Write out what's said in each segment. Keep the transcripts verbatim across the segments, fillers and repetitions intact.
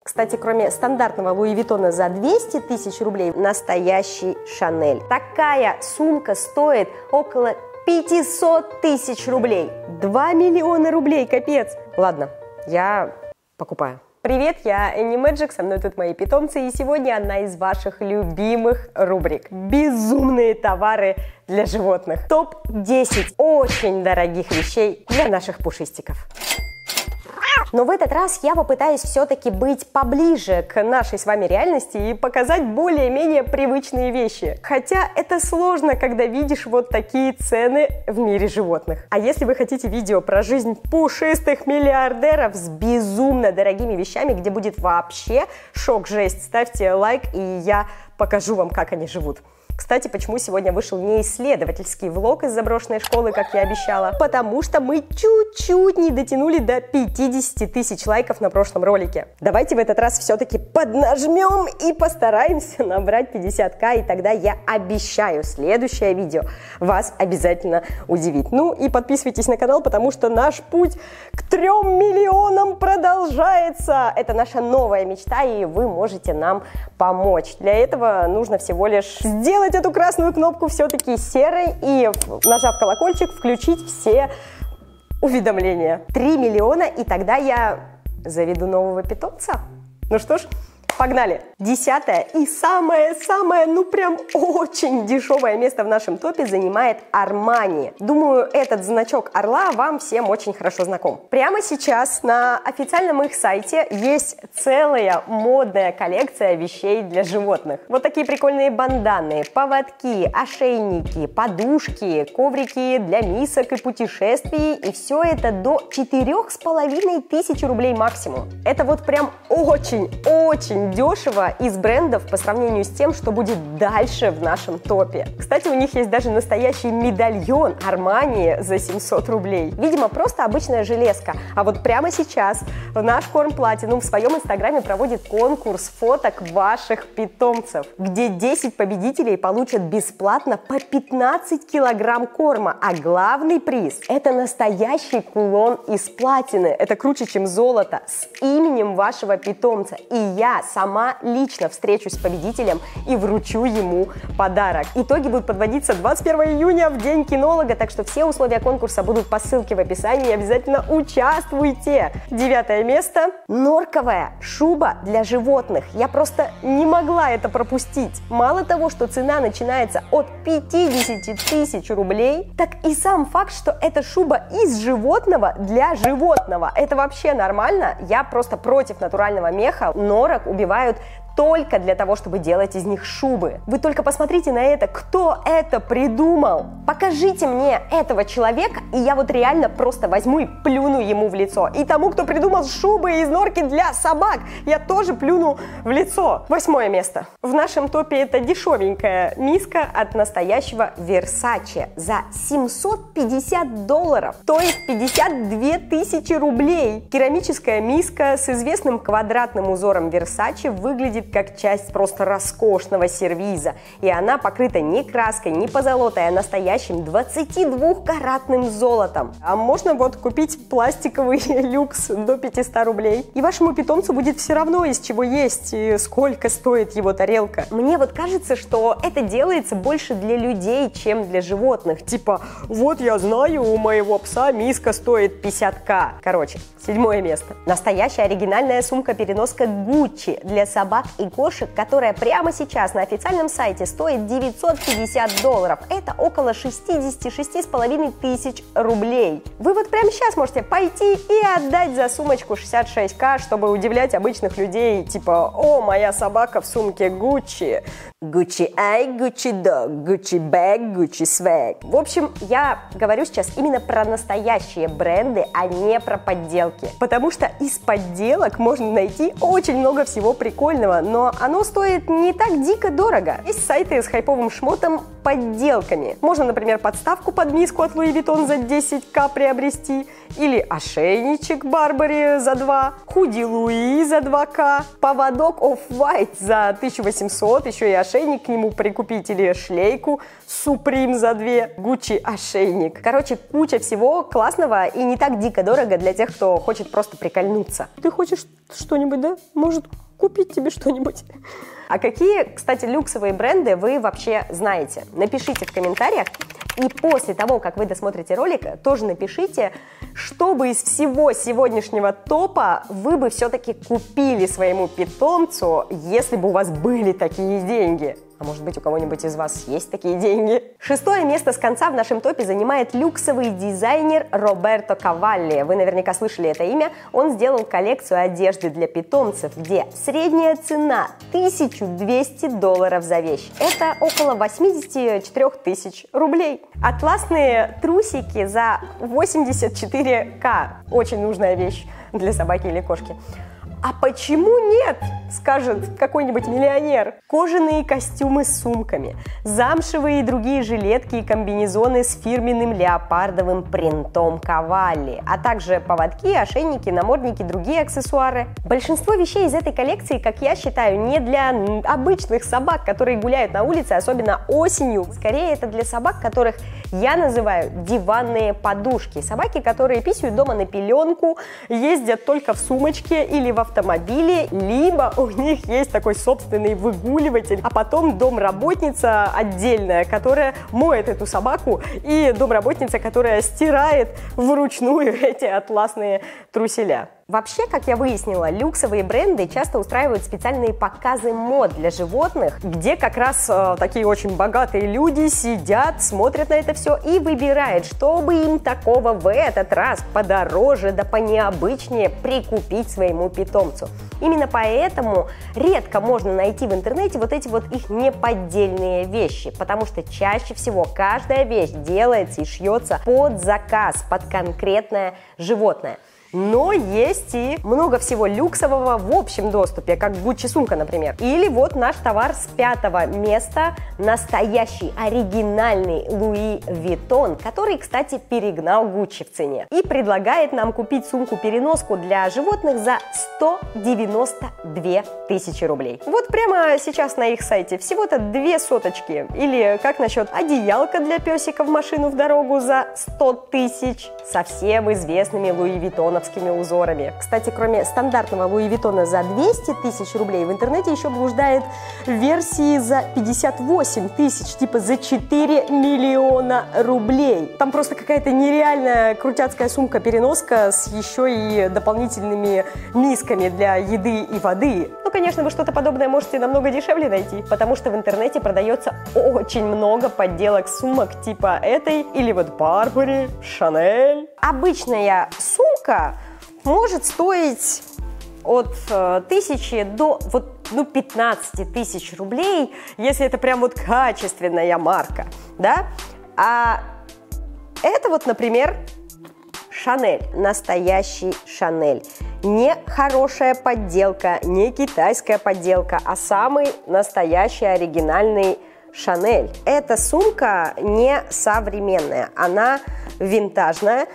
Кстати, кроме стандартного Луи Виттона за двести тысяч рублей, настоящий Шанель. Такая сумка стоит около пятьсот тысяч рублей. два миллиона рублей, капец. Ладно, я покупаю. Привет, я Энни Мэджик, со мной тут мои питомцы, и сегодня одна из ваших любимых рубрик. Безумные товары для животных. топ десять очень дорогих вещей для наших пушистиков. Но в этот раз я попытаюсь все-таки быть поближе к нашей с вами реальности и показать более-менее привычные вещи. Хотя это сложно, когда видишь вот такие цены в мире животных. А если вы хотите видео про жизнь пушистых миллиардеров с безумно дорогими вещами, где будет вообще шок-жесть, ставьте лайк, и я покажу вам, как они живут. Кстати, почему сегодня вышел не исследовательский влог из заброшенной школы, как я обещала? Потому что мы чуть-чуть не дотянули до пятидесяти тысяч лайков на прошлом ролике. Давайте в этот раз все-таки поднажмем и постараемся набрать пятьдесят ка, и тогда я обещаю, следующее видео вас обязательно удивит. Ну и подписывайтесь на канал, потому что наш путь к трем миллионам продолжается. Это наша новая мечта, и вы можете нам помочь. Для этого нужно всего лишь сделать эту красную кнопку все-таки серой и, нажав колокольчик, включить все уведомления. три миллиона, и тогда я заведу нового питомца. Ну что ж, погнали! Десятое и самое-самое, ну прям очень дешевое место в нашем топе занимает Armani. Думаю, этот значок орла вам всем очень хорошо знаком. Прямо сейчас на официальном их сайте есть целая модная коллекция вещей для животных. Вот такие прикольные банданы, поводки, ошейники, подушки, коврики для мисок и путешествий. И все это до четырёх с половиной тысяч рублей максимум. Это вот прям очень-очень дешево из брендов по сравнению с тем, что будет дальше в нашем топе. Кстати, у них есть даже настоящий медальон Armani за семьсот рублей. Видимо, просто обычная железка. А вот прямо сейчас наш Корм Platinum в своем инстаграме проводит конкурс фоток ваших питомцев, где десять победителей получат бесплатно по пятнадцать килограмм корма. А главный приз – это настоящий кулон из платины. Это круче, чем золото, с именем вашего питомца. И я сама лично встречусь с победителем и вручу ему подарок. Итоги будут подводиться двадцать первого июня в День кинолога, так что все условия конкурса будут по ссылке в описании. Обязательно участвуйте! Девятое место. Норковая шуба для животных. Я просто не могла это пропустить. Мало того, что цена начинается от пятидесяти тысяч рублей, так и сам факт, что это шуба из животного для животного. Это вообще нормально? Я просто против натурального меха. Норок убивают только для того, чтобы делать из них шубы. Вы только посмотрите на это, кто это придумал. Покажите мне этого человека, и я вот реально просто возьму и плюну ему в лицо. И тому, кто придумал шубы из норки для собак, я тоже плюну в лицо. Восьмое место. В нашем топе это дешевенькая миска от настоящего Versace за семьсот пятьдесят долларов, то есть пятьдесят две тысячи рублей. Керамическая миска с известным квадратным узором Versace выглядит как часть просто роскошного сервиза. И она покрыта не краской, не позолотой, а настоящим двадцатидвухкаратным золотом. А можно вот купить пластиковый люкс до пятисот рублей. И вашему питомцу будет все равно, из чего есть и сколько стоит его тарелка. Мне вот кажется, что это делается больше для людей, чем для животных. Типа, вот я знаю, у моего пса миска стоит пятьдесят ка. Короче, седьмое место. Настоящая оригинальная сумка-переноска Gucci для собак и кошек, которая прямо сейчас на официальном сайте стоит девятьсот пятьдесят долларов. Это около шестидесяти шести с половиной тысяч рублей. Вы вот прямо сейчас можете пойти и отдать за сумочку шестьдесят шесть ка, чтобы удивлять обычных людей, типа, о, моя собака в сумке Gucci. Gucci eye, Gucci dog, Gucci bag, Gucci swag. В общем, я говорю сейчас именно про настоящие бренды, а не про подделки. Потому что из подделок можно найти очень много всего прикольного, но оно стоит не так дико дорого. Есть сайты с хайповым шмотом подделками. Можно, например, подставку под миску от Луи Виттон за десять ка приобрести, или ошейничек Барбари за два, худи Луи за два ка, поводок Off-White за тысячу восемьсот, еще и ошейник к нему прикупить, или шлейку Supreme за две, Gucci ошейник. Короче, куча всего классного и не так дико дорого для тех, кто хочет просто прикольнуться. Ты хочешь что-нибудь, да? Может, купить тебе что-нибудь? А какие, кстати, люксовые бренды вы вообще знаете? Напишите в комментариях. И после того, как вы досмотрите ролик, тоже напишите, что бы из всего сегодняшнего топа вы бы все-таки купили своему питомцу, если бы у вас были такие деньги. А может быть, у кого-нибудь из вас есть такие деньги? Шестое место с конца в нашем топе занимает люксовый дизайнер Роберто Кавалли. Вы наверняка слышали это имя. Он сделал коллекцию одежды для питомцев, где средняя цена тысяча двести долларов за вещь. Это около восемьдесят четыре тысячи рублей. Атласные трусики за восемьдесят четыре ка. Очень нужная вещь для собаки или кошки. А почему нет, скажет какой-нибудь миллионер? Кожаные костюмы с сумками, замшевые и другие жилетки и комбинезоны с фирменным леопардовым принтом Кавалли, а также поводки, ошейники, намордники, другие аксессуары. Большинство вещей из этой коллекции, как я считаю, не для обычных собак, которые гуляют на улице, особенно осенью. Скорее, это для собак, которых я называю диванные подушки. Собаки, которые писают дома на пеленку, ездят только в сумочке или в автомобиле, либо у них есть такой собственный выгуливатель, а потом домработница отдельная, которая моет эту собаку, и домработница, которая стирает вручную эти атласные труселя. Вообще, как я выяснила, люксовые бренды часто устраивают специальные показы мод для животных, где как раз э, такие очень богатые люди сидят, смотрят на это все и выбирают, чтобы им такого в этот раз подороже да понеобычнее прикупить своему питомцу. Именно поэтому редко можно найти в интернете вот эти вот их неподдельные вещи, потому что чаще всего каждая вещь делается и шьется под заказ, под конкретное животное. Но есть и много всего люксового в общем доступе, как Gucci сумка, например. Или вот наш товар с пятого места, настоящий оригинальный Луи Виттон, который, кстати, перегнал Gucci в цене. И предлагает нам купить сумку-переноску для животных за сто девяносто две тысячи рублей. Вот прямо сейчас на их сайте всего-то две соточки. Или как насчет одеялка для песика в машину в дорогу за сто тысяч со всем известными Луи Виттоновскими узорами. Кстати, кроме стандартного Луи Виттона за двести тысяч рублей, в интернете еще блуждает версии за пятьдесят восемь тысяч, типа за четыре миллиона рублей. Там просто какая-то нереальная крутяцкая сумка-переноска с еще и дополнительными мисками для еды и воды. Ну, конечно, вы что-то подобное можете намного дешевле найти, потому что в интернете продается очень много подделок сумок типа этой, или вот Барбари, Шанель. Обычная сумка может стоить от э, тысячи до вот, ну, пятнадцати тысяч рублей, если это прям вот качественная марка, да? А это вот, например, Шанель, настоящий Шанель. Не хорошая подделка, не китайская подделка, а самый настоящий оригинальный Шанель. Эта сумка не современная, она винтажная,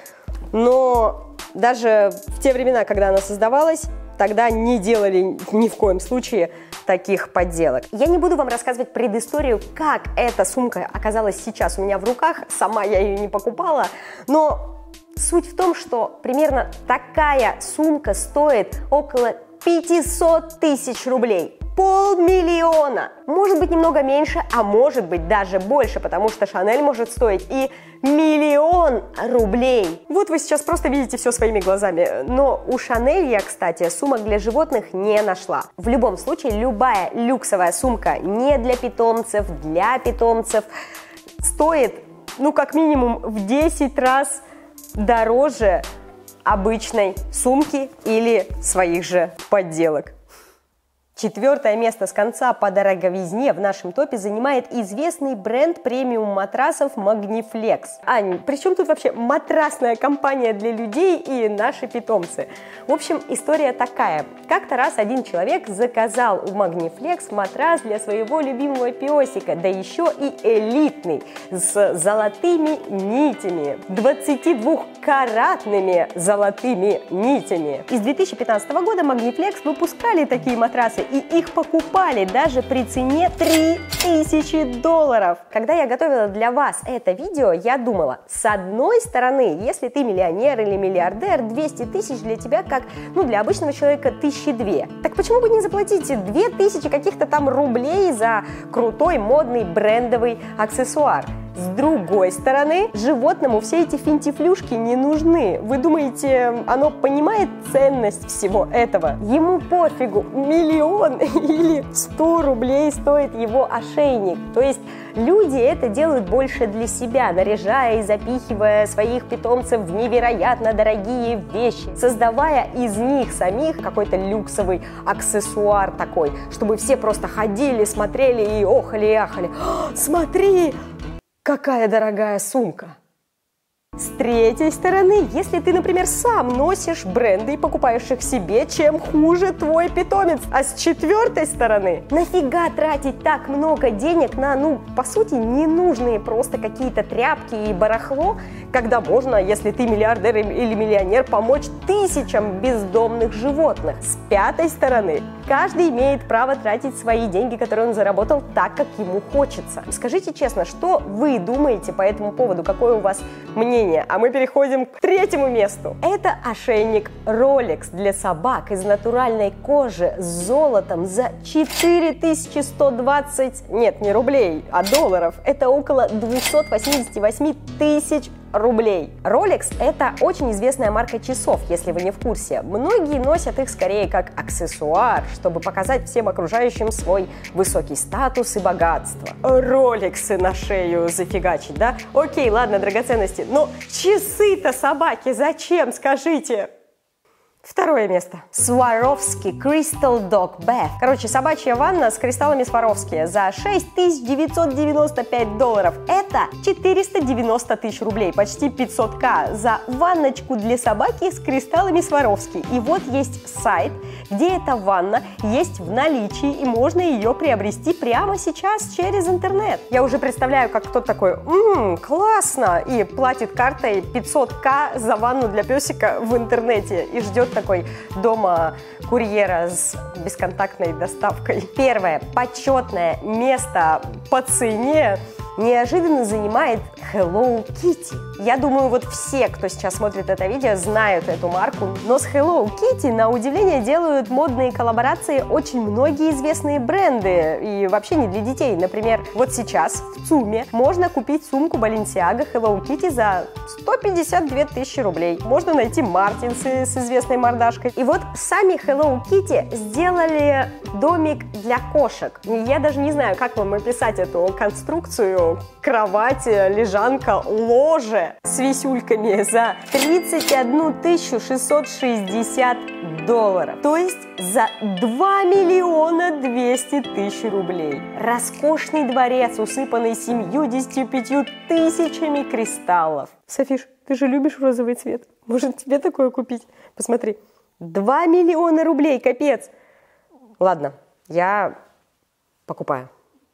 но даже в те времена, когда она создавалась, тогда не делали ни в коем случае таких подделок. Я не буду вам рассказывать предысторию, как эта сумка оказалась сейчас у меня в руках, сама я ее не покупала, но суть в том, что примерно такая сумка стоит около пятисот тысяч рублей. Полмиллиона! Может быть, немного меньше, а может быть даже больше, потому что Шанель может стоить и миллион рублей. Вот вы сейчас просто видите все своими глазами. Но у Шанель я, кстати, сумок для животных не нашла. В любом случае, любая люксовая сумка не для питомцев, для питомцев стоит, ну, как минимум в десять раз дороже обычной сумки или своих же подделок. Четвертое место с конца по дороговизне в нашем топе занимает известный бренд премиум матрасов Magniflex. Ань, при чем тут вообще матрасная компания для людей и наши питомцы? В общем, история такая. Как-то раз один человек заказал у Magniflex матрас для своего любимого песика, да еще и элитный, с золотыми нитями, двадцатидвухкаратными золотыми нитями. И с две тысячи пятнадцатого года Magniflex выпускали такие матрасы, и их покупали даже при цене три тысячи долларов. Когда я готовила для вас это видео, я думала, с одной стороны, если ты миллионер или миллиардер, двести тысяч для тебя как, ну, для обычного человека тысячи две. Так почему бы не заплатить две тысячи каких-то там рублей за крутой, модный, брендовый аксессуар? С другой стороны, животному все эти финтифлюшки не нужны. Вы думаете, оно понимает ценность всего этого? Ему пофигу, миллион или сто рублей стоит его ошейник. То есть люди это делают больше для себя, наряжая и запихивая своих питомцев в невероятно дорогие вещи, создавая из них самих какой-то люксовый аксессуар такой, чтобы все просто ходили, смотрели и охали и ахали. Смотри! Какая дорогая сумка! С третьей стороны, если ты, например, сам носишь бренды и покупаешь их себе, чем хуже твой питомец. А с четвертой стороны, нафига тратить так много денег на, ну, по сути, ненужные просто какие-то тряпки и барахло, когда можно, если ты миллиардер или миллионер, помочь тысячам бездомных животных. С пятой стороны, каждый имеет право тратить свои деньги, которые он заработал, так, как ему хочется. Скажите честно, что вы думаете по этому поводу, какое у вас мнение? А мы переходим к третьему месту. Это ошейник Rolex для собак из натуральной кожи с золотом за четыре тысячи сто двадцать, нет, не рублей, а долларов. Это около двухсот восьмидесяти восьми тысяч рублей. Rolex – это очень известная марка часов, если вы не в курсе. Многие носят их скорее как аксессуар, чтобы показать всем окружающим свой высокий статус и богатство. Роликсы на шею зафигачить, да? Окей, ладно, драгоценности, но часы-то собаки зачем, скажите? Второе место. Swarovski Crystal Dog Bath. Короче, собачья ванна с кристаллами Swarovski за шесть тысяч девятьсот девяносто пять долларов. Это четыреста девяносто тысяч рублей, почти пятьсот тысяч за ванночку для собаки с кристаллами Swarovski. И вот есть сайт, где эта ванна есть в наличии, и можно ее приобрести прямо сейчас через интернет. Я уже представляю, как кто-то такой, ммм, классно, и платит картой пятьсот тысяч за ванну для песика в интернете и ждет такой дома курьера с бесконтактной доставкой. Первое почетное место по цене неожиданно занимает Hello Kitty. Я думаю, вот все, кто сейчас смотрит это видео, знают эту марку, но с Hello Kitty, на удивление, делают модные коллаборации очень многие известные бренды, и вообще не для детей. Например, вот сейчас в ЦУМе можно купить сумку Balenciaga Hello Kitty за сто пятьдесят две тысячи рублей. Можно найти мартинсы с известной мордашкой. И вот сами Hello Kitty сделали домик для кошек. Я даже не знаю, как вам описать эту конструкцию. Кровать, лежанка, ложе с висюльками за тридцать одну тысячу шестьсот шестьдесят долларов. То есть за два миллиона двести тысяч рублей. Роскошный дворец, усыпанный семьюдесятью пятью тысячами кристаллов. Софиш, ты же любишь розовый цвет. Может, тебе такое купить? Посмотри. два миллиона рублей, капец. Ладно, я покупаю.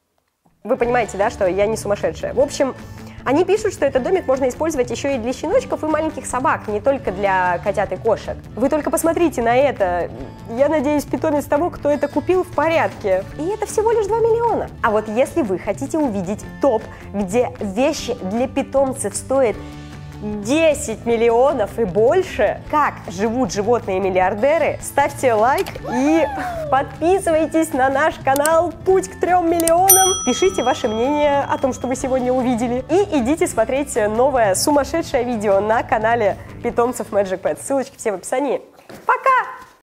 Вы понимаете, да, что я не сумасшедшая. В общем, они пишут, что этот домик можно использовать еще и для щеночков и маленьких собак, не только для котят и кошек. Вы только посмотрите на это. Я надеюсь, питомец того, кто это купил, в порядке. И это всего лишь два миллиона. А вот если вы хотите увидеть топ, где вещи для питомцев стоят десять миллионов и больше, как живут животные-миллиардеры, ставьте лайк и подписывайтесь на наш канал «Путь к трем миллионам». Пишите ваше мнение о том, что вы сегодня увидели. И идите смотреть новое сумасшедшее видео на канале питомцев Magic Pet. Ссылочки все в описании. Пока!